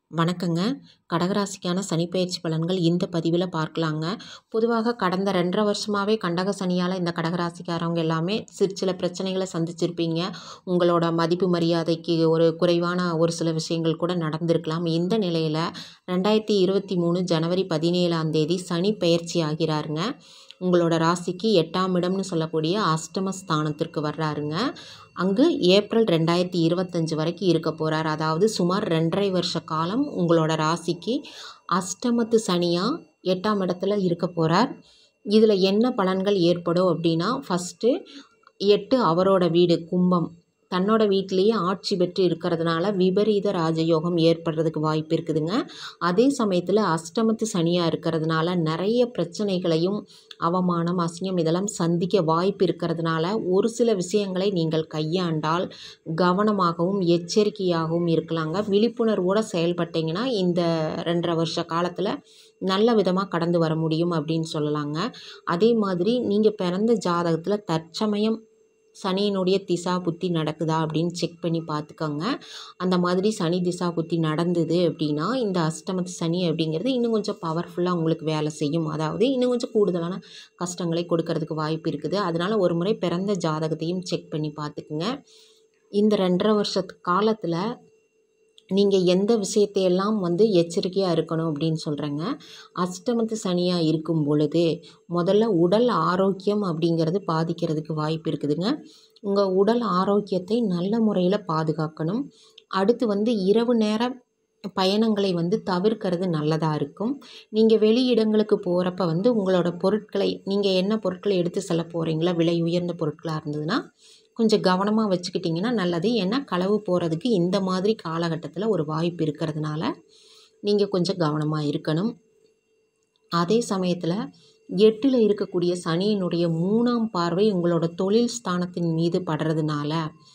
வணக்கங்க. கடகராசிக்கான சனிப்பெயர்ச்சி பலன்கள் இந்த பதிவில் பார்க்கலாங்க. பொதுவாக கடந்த 2.5 வருஷமாகவே கண்டக சனியால் இந்த கடகராசிக்காரவங்க எல்லாமே சில பிரச்சனைகளை சந்திச்சிருப்பீங்க. உங்களோட மதிப்பு மரியாதைக்கு ஒரு குறைவான ஒரு சில விஷயங்கள் கூட நடந்திருக்கலாம். இந்த நிலையில் 2023 ஜனவரி 17ஆம் தேதி சனி பெயர்ச்சி ஆகிறாருங்க. உங்களோட ராசிக்கு 8ஆம் இடம்னு சொல்லக்கூடிய அஷ்டமஸ்தானத்திற்கு வர்றாருங்க. அங்கு ஏப்ரல் 2025 வரைக்கும் இருக்க போகிறார். அதாவது சுமார் 2.5 வருஷ காலம் உங்களோட ராசிக்கு அஷ்டமத்து சனியாக 8ஆம் இடத்துல இருக்க போகிறார். இதில் என்ன பலன்கள் ஏற்படும் அப்படின்னா, ஃபஸ்ட்டு 8 அவரோட வீடு கும்பம், தன்னோட வீட்டிலேயே ஆட்சி பெற்று இருக்கிறதுனால விபரீத ராஜயோகம் ஏற்படுறதுக்கு வாய்ப்பு இருக்குதுங்க. அதே சமயத்தில் அஷ்டமத்து சனியாக இருக்கிறதுனால நிறைய பிரச்சனைகளையும் அவமானம் அசிங்கம் இதெல்லாம் சந்திக்க வாய்ப்பு இருக்கிறதுனால ஒரு சில விஷயங்களை நீங்கள் கையாண்டால் கவனமாகவும் எச்சரிக்கையாகவும் இருக்கலாங்க. விழிப்புணர்வோடு செயல்பட்டீங்கன்னா இந்த 2.5 வருஷ காலத்தில் நல்ல விதமாக கடந்து வர முடியும் அப்படின்னு சொல்லலாங்க. அதே மாதிரி நீங்கள் பிறந்த ஜாதகத்தில் தற்சமயம் சனியினுடைய திசா புத்தி நடக்குதா அப்படின்னு செக் பண்ணி பார்த்துக்கோங்க. அந்த மாதிரி சனி திசா புத்தி நடந்தது அப்படின்னா இந்த அஷ்டமத்து சனி அப்படிங்கிறது இன்னும் கொஞ்சம் பவர்ஃபுல்லாக உங்களுக்கு வேலை செய்யும். அதாவது இன்னும் கொஞ்சம் கூடுதலான கஷ்டங்களை கொடுக்கறதுக்கு வாய்ப்பு இருக்குது. அதனால் ஒரு முறை பிறந்த ஜாதகத்தையும் செக் பண்ணி பார்த்துக்குங்க. இந்த 2.5 வருஷ காலத்தில் நீங்கள் எந்த விஷயத்தையெல்லாம் எச்சரிக்கையாக இருக்கணும் அப்படின்னு சொல்கிறேங்க. அஷ்டமத்து சனியாக இருக்கும் பொழுது முதல்ல உடல் ஆரோக்கியம் அப்படிங்கிறது பாதிக்கிறதுக்கு வாய்ப்பு இருக்குதுங்க. உங்கள் உடல் ஆரோக்கியத்தை நல்ல முறையில் பாதுகாக்கணும். அடுத்து இரவு நேர பயணங்களை தவிர்க்கிறது நல்லதாக இருக்கும். நீங்கள் வெளி இடங்களுக்கு போகிறப்ப உங்களோட பொருட்களை நீங்கள் என்ன பொருட்களை எடுத்து செல்ல போகிறீங்களோ விலை உயர்ந்த பொருட்களாக இருந்ததுன்னா கொஞ்சம் கவனமாக வச்சுக்கிட்டிங்கன்னா நல்லது. ஏன்னா களவு போகிறதுக்கு இந்த மாதிரி காலகட்டத்தில் ஒரு வாய்ப்பு இருக்கிறதுனால நீங்கள் கொஞ்சம் கவனமாக இருக்கணும். அதே சமயத்தில் 8ல் இருக்கக்கூடிய சனியினுடைய 3ஆம் பார்வை உங்களோட தொழில் ஸ்தானத்தின் மீது படுறதுனால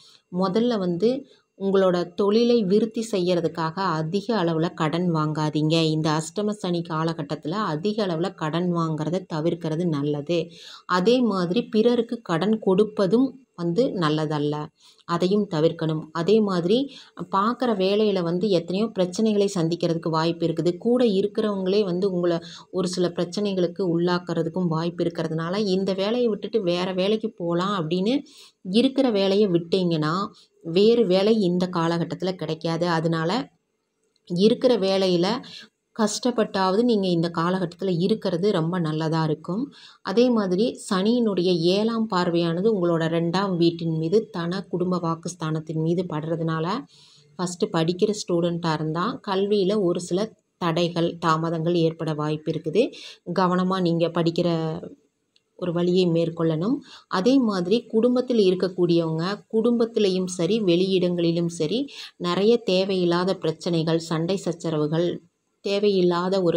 முதல்ல உங்களோட தொழிலை விருத்தி செய்கிறதுக்காக அதிக அளவில் கடன் வாங்காதீங்க. இந்த அஷ்டம சனி காலகட்டத்தில் அதிக அளவில் கடன் வாங்கிறத தவிர்க்கிறது நல்லது. அதே மாதிரி பிறருக்கு கடன் கொடுப்பதும் நல்லதல்ல, அதையும் தவிர்க்கணும். அதே மாதிரி பார்க்குற வேலையில் எத்தனையோ பிரச்சனைகளை சந்திக்கிறதுக்கு வாய்ப்பு இருக்குது. கூட இருக்கிறவங்களே உங்களை ஒரு சில பிரச்சனைகளுக்கு உள்ளாக்கிறதுக்கும் வாய்ப்பு இருக்கிறதுனால இந்த வேலையை விட்டுட்டு வேறு வேலைக்கு போகலாம் அப்படின்னு இருக்கிற வேலையை விட்டீங்கன்னா வேறு வேலை இந்த காலகட்டத்தில் கிடைக்காது. அதனால் இருக்கிற வேலையில் கஷ்டப்பட்டாவது நீங்கள் இந்த காலகட்டத்தில் இருக்கிறது ரொம்ப நல்லதாக இருக்கும். அதே மாதிரி சனியினுடைய 7ஆம் பார்வையானது உங்களோட 2ஆம் வீட்டின் மீது குடும்ப வாக்குஸ்தானத்தின் மீது படுறதுனால ஃபஸ்ட்டு படிக்கிற ஸ்டூடெண்ட்டாக இருந்தால் கல்வியில் ஒரு சில தடைகள் தாமதங்கள் ஏற்பட வாய்ப்பு இருக்குது. கவனமாக நீங்கள் படிக்கிற ஒரு வழியை மேற்கொள்ளணும். அதே மாதிரி குடும்பத்தில் இருக்கக்கூடியவங்க குடும்பத்திலையும் சரி வெளியிடங்களிலும் சரி நிறைய தேவையில்லாத பிரச்சனைகள் சண்டை சச்சரவுகள் தேவையில்லாத ஒரு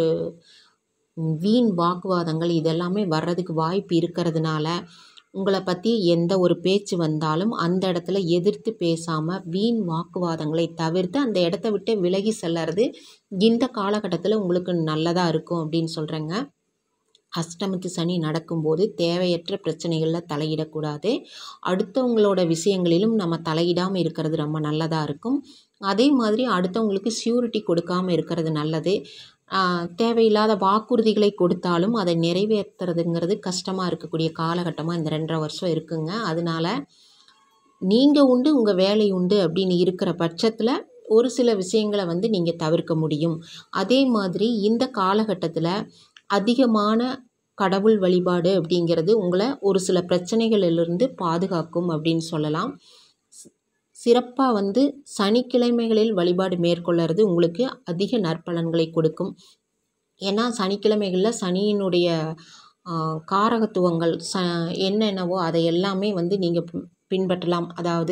வீண் வாக்குவாதங்கள் இதெல்லாமே வர்றதுக்கு வாய்ப்பு இருக்கிறதுனால உங்களை பற்றி எந்த ஒரு பேச்சு வந்தாலும் அந்த இடத்துல எதிர்த்து பேசாமல் வீண் வாக்குவாதங்களை தவிர்த்து அந்த இடத்த விட்டு விலகி செல்லறது இந்த காலகட்டத்தில் உங்களுக்கு நல்லதாக இருக்கும் அப்படின்னு சொல்கிறேங்க. அஷ்டமத்து சனி நடக்கும்போது தேவையற்ற பிரச்சனைகளில் தலையிடக்கூடாது. அடுத்தவங்களோட விஷயங்களிலும் நம்ம தலையிடாமல் இருக்கிறது ரொம்ப நல்லதாக இருக்கும். அதே மாதிரி அடுத்தவங்களுக்கு ஷ்யூரிட்டி கொடுக்காமல் இருக்கிறது நல்லது. தேவையில்லாத வாக்குறுதிகளை கொடுத்தாலும் அதை நிறைவேற்றுறதுங்கிறது கஷ்டமாக இருக்கக்கூடிய காலகட்டமாக இந்த 2.5 வருஷம் இருக்குங்க. அதனால் நீங்கள் உண்டு உங்கள் வேலை உண்டு அப்படின்னு இருக்கிற பட்சத்தில் ஒரு சில விஷயங்களை நீங்கள் தவிர்க்க முடியும். அதே மாதிரி இந்த காலகட்டத்தில் அதிகமான கடவுள் வழிபாடு அப்படிங்கிறது உங்களை ஒரு சில பிரச்சனைகளிலிருந்து பாதுகாக்கும் அப்படின்னு சொல்லலாம். சிறப்பாக சனிக்கிழமைகளில் வழிபாடு மேற்கொள்ளுறது உங்களுக்கு அதிக நற்பலன்களை கொடுக்கும். ஏன்னா சனிக்கிழமைகளில் சனியினுடைய காரகத்துவங்கள் என்னென்னவோ அதை எல்லாமே நீங்கள் பின்பற்றலாம். அதாவது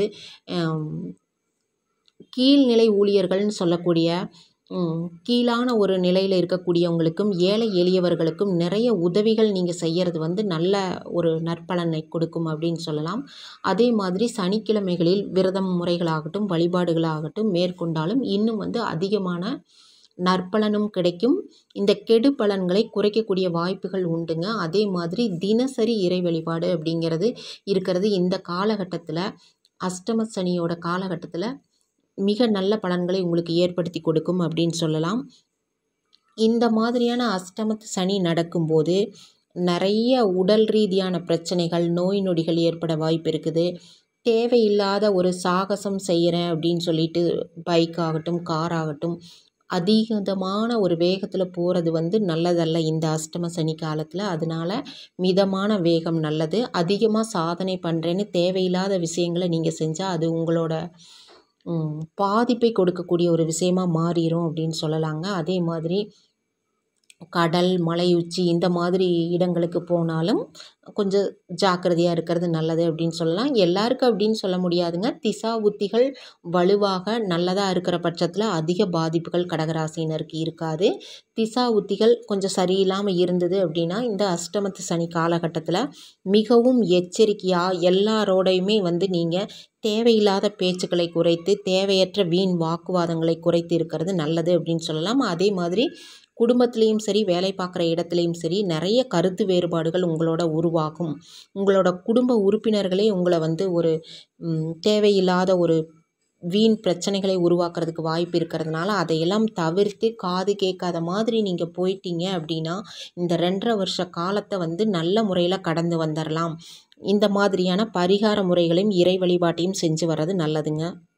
கீழ்நிலை ஊழியர்கள்னு சொல்லக்கூடிய கீழான ஒரு நிலையில் இருக்கக்கூடியவங்களுக்கும் ஏழை எளியவர்களுக்கும் நிறைய உதவிகள் நீங்கள் செய்கிறது நல்ல ஒரு நற்பலனை கொடுக்கும் அப்படின்னு சொல்லலாம். அதே மாதிரி சனிக்கிழமைகளில் விரதம் முறைகளாகட்டும் வழிபாடுகளாகட்டும் மேற்கொண்டாலும் இன்னும் அதிகமான நற்பலனும் கிடைக்கும். இந்த கெடு பலன்களை குறைக்கக்கூடிய வாய்ப்புகள் உண்டுங்க. அதே மாதிரி தினசரி இறை வழிபாடு அப்படிங்கிறது இருக்கிறது. இந்த காலகட்டத்தில் அஷ்டம சனியோட காலகட்டத்தில் மிக நல்ல பலன்களை உங்களுக்கு ஏற்படுத்தி கொடுக்கும் அப்படின்னு சொல்லலாம். இந்த மாதிரியான அஷ்டமத்து சனி நடக்கும்போது நிறைய உடல் ரீதியான பிரச்சனைகள், நோய் நொடிகள் ஏற்பட வாய்ப்பு இருக்குது. தேவையில்லாத ஒரு சாகசம் செய்கிறேன் அப்படின்னு சொல்லிட்டு பைக் ஆகட்டும், கார் ஆகட்டும், அதிகமான ஒரு வேகத்தில் போகிறது வந்து நல்லதல்ல இந்த அஷ்டம சனி காலத்தில். அதனால மிதமான வேகம் நல்லது. அதிகமாக சாதனை பண்ணுறேன்னு தேவையில்லாத விஷயங்களை நீங்கள் செஞ்சால் அது உங்களோட பாதிப்பை கொடுக்கக்கூடிய ஒரு விஷயமா மாறிடும் அப்படின்னு சொல்லலாங்க. அதே மாதிரி கடல், மலை உச்சி இந்த மாதிரி இடங்களுக்கு போனாலும் கொஞ்சம் ஜாக்கிரதையாக இருக்கிறது நல்லது அப்படின்னு சொல்லலாம். எல்லாருக்கும் அப்படின்னு சொல்ல முடியாதுங்க. திசா புத்திகள் வலுவாக நல்லதாக இருக்கிற பட்சத்தில் அதிக பாதிப்புகள் கடகராசினருக்கு இருக்காது. திசா புத்திகள் கொஞ்சம் சரியில்லாமல் இருந்தது அப்படின்னா இந்த அஷ்டமத்து சனி காலகட்டத்தில் மிகவும் எச்சரிக்கையாக எல்லாரோடையுமே வந்து நீங்கள் தேவையில்லாத பேச்சுக்களை குறைத்து, தேவையற்ற வீண் வாக்குவாதங்களை குறைத்து இருக்கிறது நல்லது அப்படின்னு சொல்லலாம். அதே மாதிரி குடும்பத்திலையும் சரி, வேலை பார்க்குற இடத்துலையும் சரி, நிறைய கருத்து வேறுபாடுகள் உங்களோட உருவாகும். உங்களோட குடும்ப உறுப்பினர்களே உங்களை வந்து ஒரு தேவையில்லாத ஒரு வீண் பிரச்சனைகளை உருவாக்குறதுக்கு வாய்ப்பு இருக்கிறதுனால அதையெல்லாம் தவிர்த்து காது கேட்காத மாதிரி நீங்கள் போயிட்டீங்க அப்படின்னா இந்த 2.5 வருஷ காலத்தை வந்து நல்ல முறையில் கடந்து வந்துடலாம். இந்த மாதிரியான பரிகார முறைகளையும் இறை வழிபாட்டையும் செஞ்சு வர்றது நல்லதுங்க.